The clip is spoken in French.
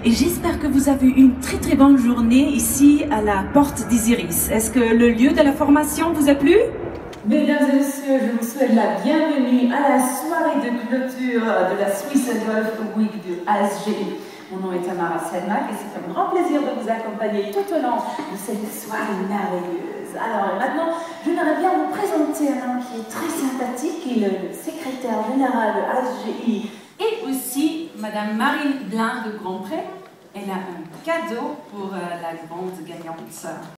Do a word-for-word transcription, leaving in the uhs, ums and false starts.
et j'espère que vous avez eu une très très bonne journée ici à la Porte des Iris. Est-ce que le lieu de la formation vous a plu? Mesdames et messieurs, je vous souhaite la bienvenue à la soirée de clôture de la Swiss Golf Week du A S G I. Mon nom est Tamara Selmak et c'est un grand plaisir de vous accompagner tout au long de cette soirée merveilleuse. Alors maintenant, j'aimerais bien vous présenter un homme qui est très sympathique, il est le secrétaire général de A S G I et aussi Madame Marine Blin de Grandpré. Elle a un cadeau pour la grande gagnante.